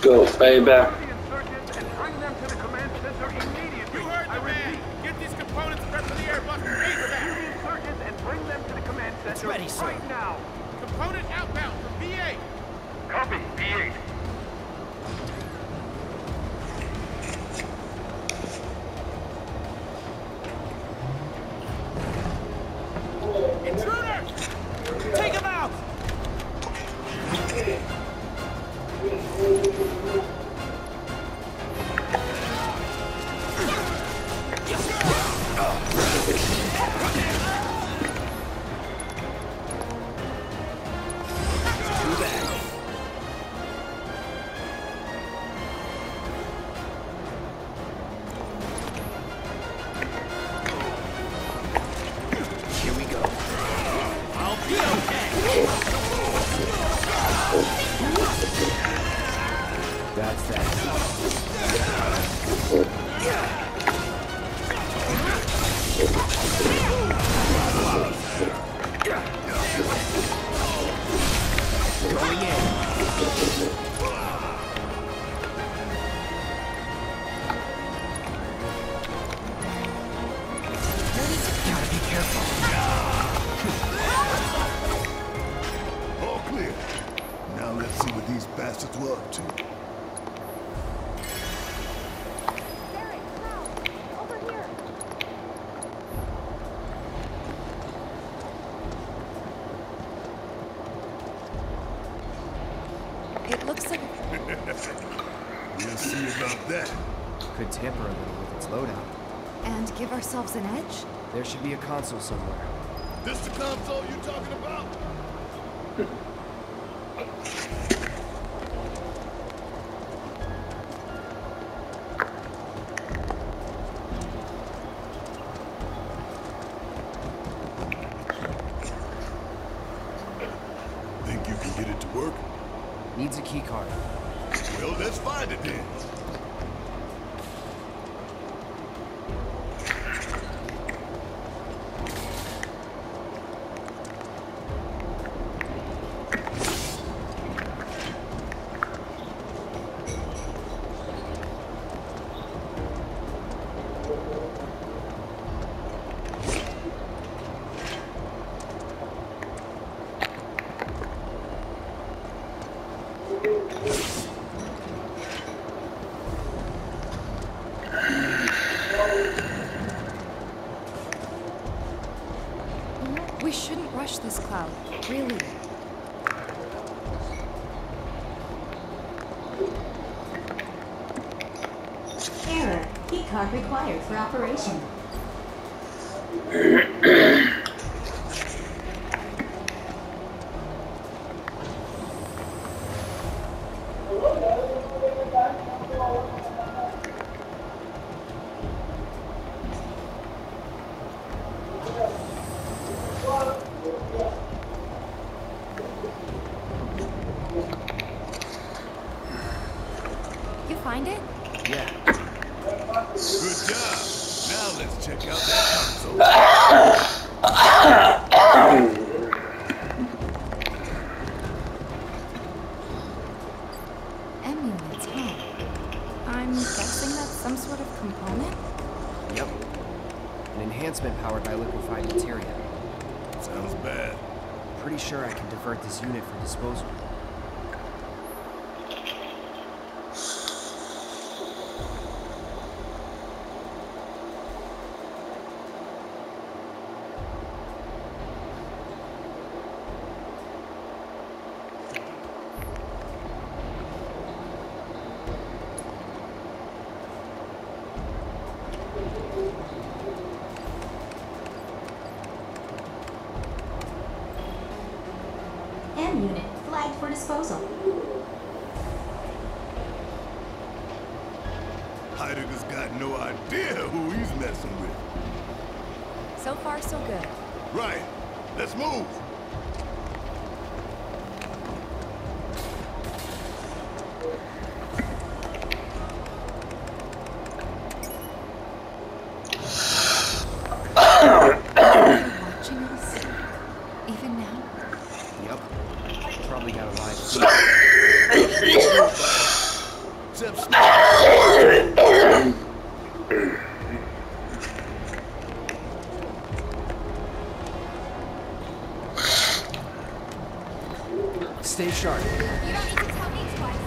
go, baby. You heard the man! Get these components prepped for the Airbus ASAP! It's ready, sir. Right now! Component outbound from B8! Copy, B8. Intruder! Take him out! Here we go. I'll be okay. That's that. Going in. Gotta be careful. All clear. Now let's see what these bastards were up to. Derek, Ralph, over here. It looks like We'll see about that. Could tamper a little with its loadout. and give ourselves an edge. There should be a console somewhere. This the console you talking about? Think you can get it to work? Needs a key card. Well, let's find it then. We shouldn't rush this, Cloud. Really. Error. Keycard required for operation. You find it? Yeah. Good job. Now let's check out that console. Emulants, huh? I'm guessing that's some sort of component? Yep. An enhancement powered by liquefied materia. Sounds bad. Pretty sure I can divert this unit for disposal. M unit flagged for disposal. Heidegger's got no idea who he's messing with. So far, so good. Right. Let's move. They're watching us? Even now? Yep. Probably got a live feed. Footsteps now. Stay sharp. You don't need to tell me twice.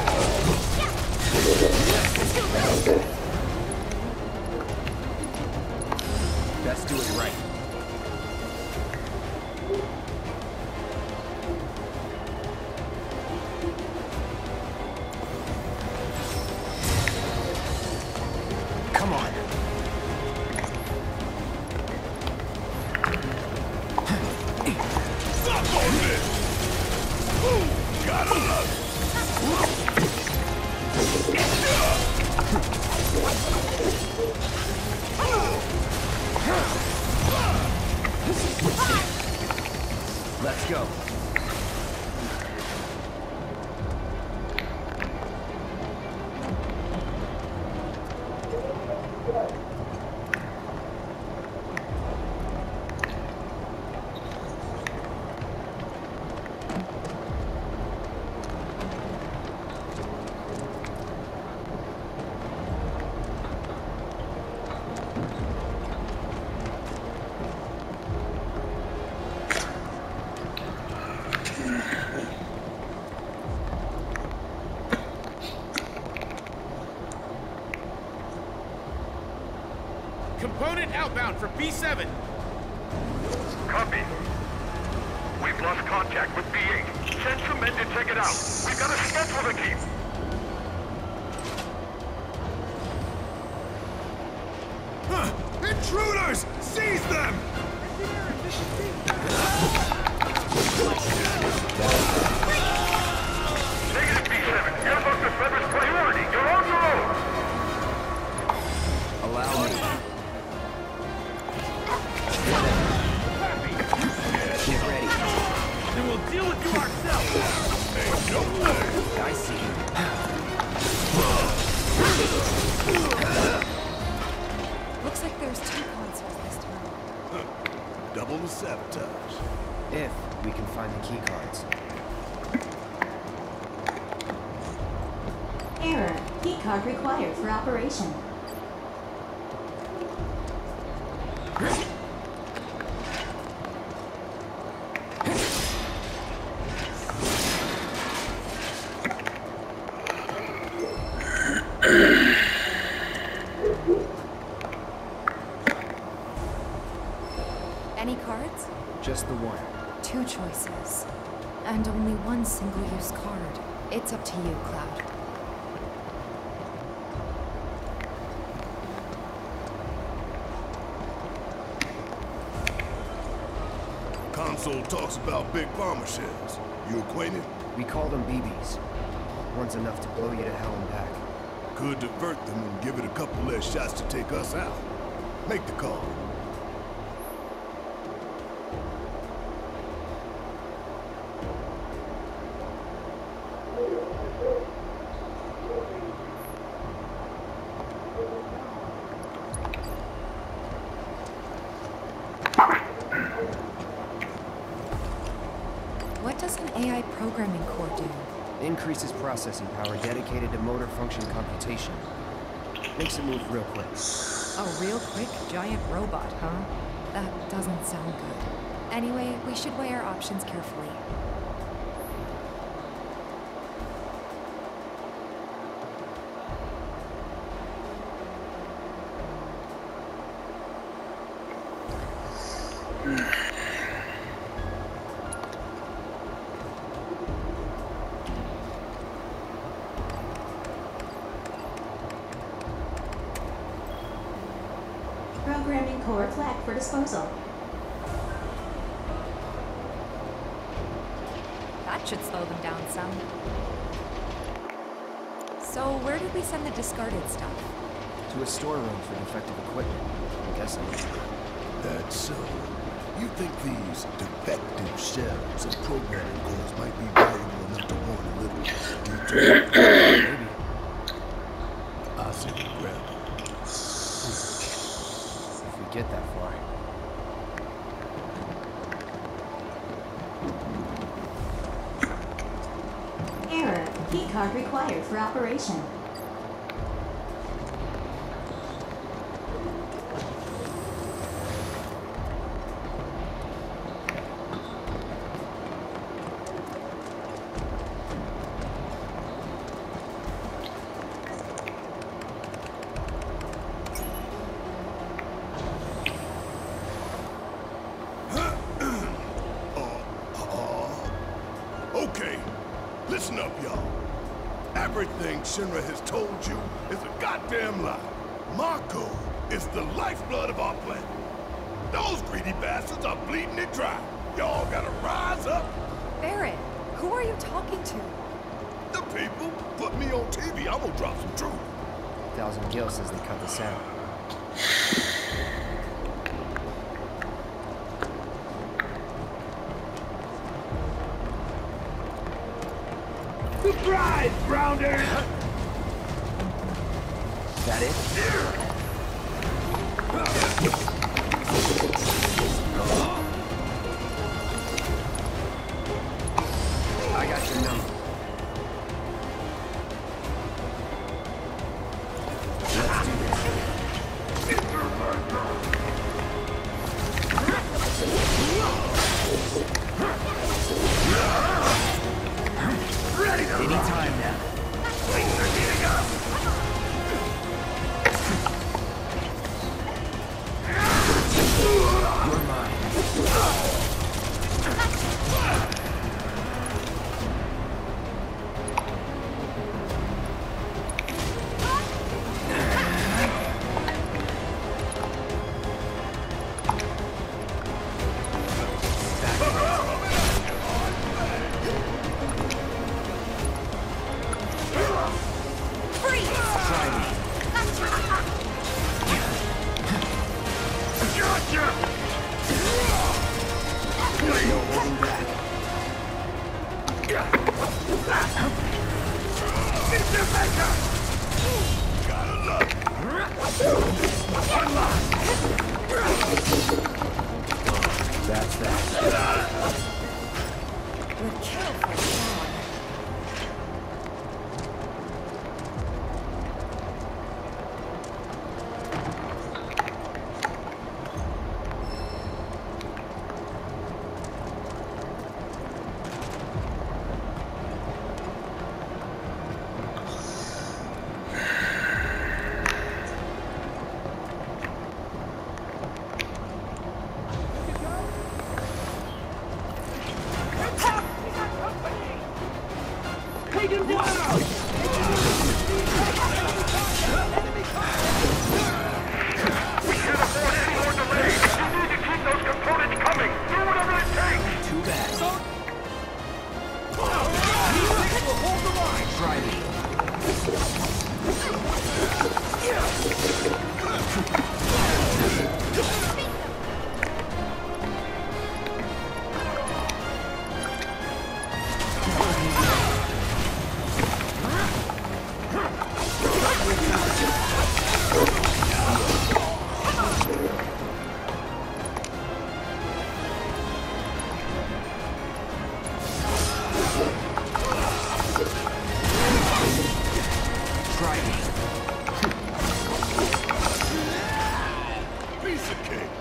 Best do it right. Come on. Suck on this! Ooh, got him! Let's go. Component outbound for B7. Copy. We've lost contact with B8. Send some men to check it out. We've got a schedule to keep. Huh! Intruders! Seize them! Negative B7. You're supposed to Frederick's priority. You're on your own. Allow me. Get ready. Then we'll deal with you ourselves. Ain't no way! I see you. Looks like there's 2 consoles this time. Double the sabotage. If we can find the key cards. Error. Keycard required for operation. Any cards? Just the one. 2 choices. And only 1 single-use card. It's up to you, Cloud. Console talks about big bomber shells. You acquainted? We call them BBs. One's enough to blow you to hell and back. Could divert them and give it a couple less shots to take us out. Make the call. What does an AI programming core do? Increases processing power dedicated to motor function computation. Makes it move real quick. A real quick giant robot, huh? That doesn't sound good. Anyway, we should weigh our options carefully. Programming core flagged for disposal. That should slow them down some. So where did we send the discarded stuff? To a storeroom for defective equipment, I'm guessing. That's so. You think these defective shells and programming cores might be valuable enough to warrant a little detail? Maybe. I say we grab them. If we get that far. Error. Keycard required for operation. Listen up, y'all. Everything Shinra has told you is a goddamn lie. Mako is the lifeblood of our planet. Those greedy bastards are bleeding it dry. Y'all gotta rise up. Barret, who are you talking to? The people put me on TV. I'm gonna drop some truth. Thousand Gil says they cut the sound. Surprise, Grounders! That it? I got your number. Let's do this. Anytime now. Things are heating up! You're mine. That's that. Good kill for Sean. Take him down! We can't afford any more delays! You need to keep those components coming! Do whatever it takes! Too bad. Hold the line! Try me. Try me. Piece of cake.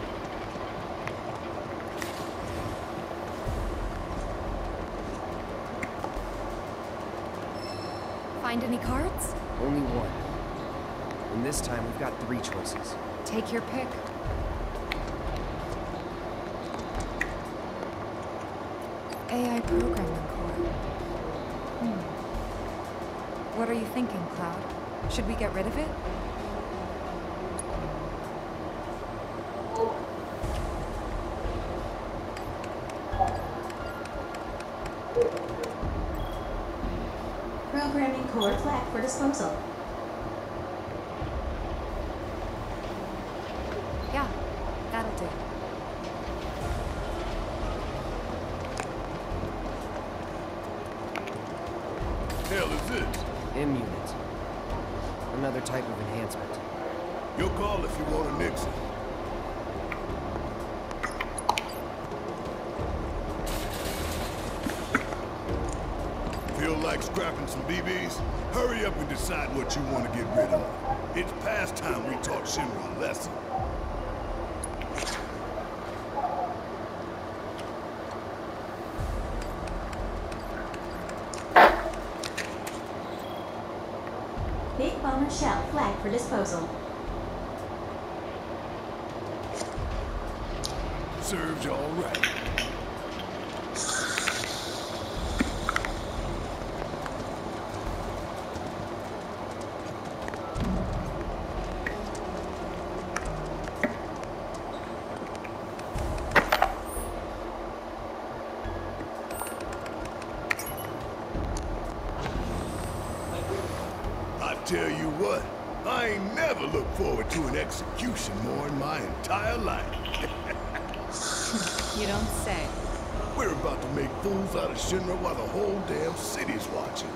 Find any cards? Only one. And this time we've got 3 choices. Take your pick. AI programming core. What are you thinking, Cloud? Should we get rid of it? Programming core flagged for disposal. Yeah, that'll do. Hell is this? Unit. Another type of enhancement. Your call if you want to nix it. Feel like scrapping some BBs? Hurry up and decide what you want to get rid of. It's past time we taught Shinra a lesson. Big bomber shell flagged for disposal. Serves you all right. tell you what, I ain't never looked forward to an execution more in my entire life. You don't say. We're about to make fools out of Shinra while the whole damn city's watching.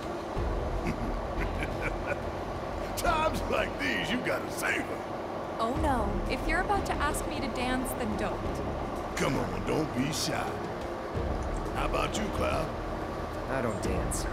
Times like these, you gotta savor. Oh no, if you're about to ask me to dance, then don't. Come on, don't be shy. How about you, Cloud? I don't dance.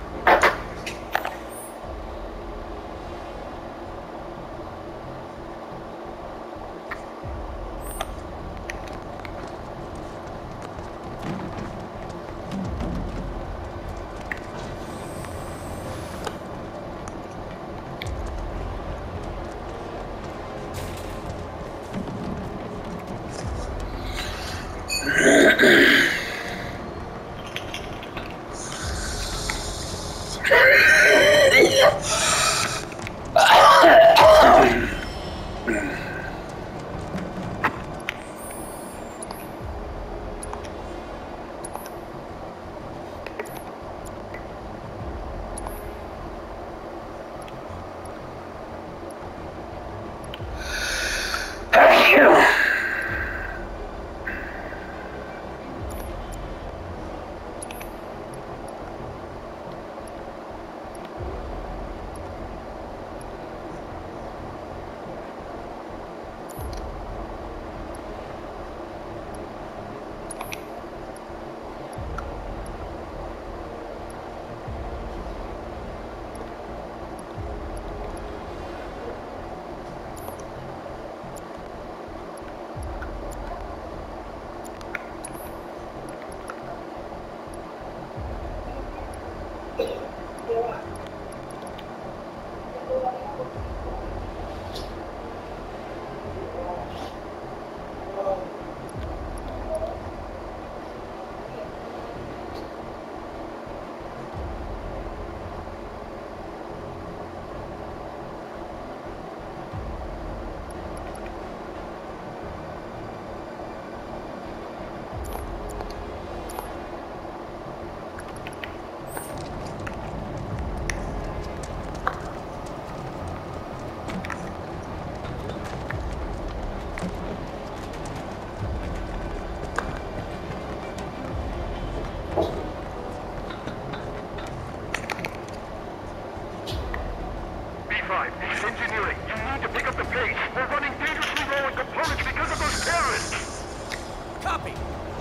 It's engineering. You need to pick up the pace. We're running dangerously low on components because of those terrorists. Copy.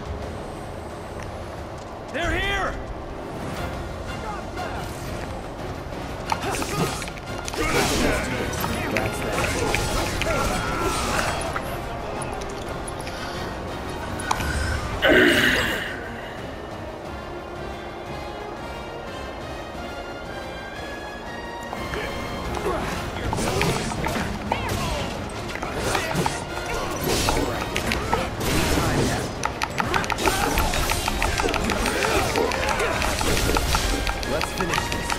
They're here! That's that. Let's finish this.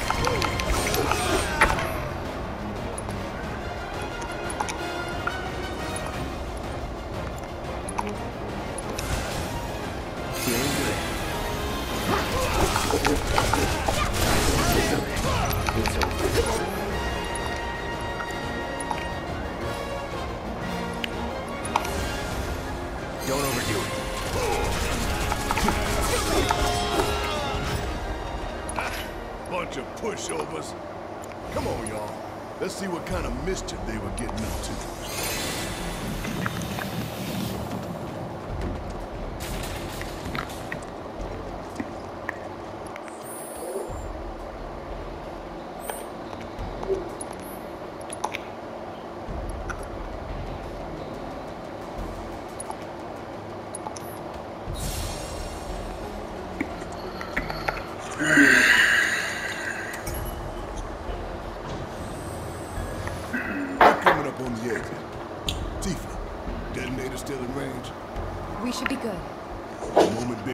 Feeling good. It's over. Don't overdo it. Bunch of pushovers. Come on, y'all. Let's see what kind of mischief they were getting up to. Coming up on the exit. Tifa, detonator still in range? We should be good. The moment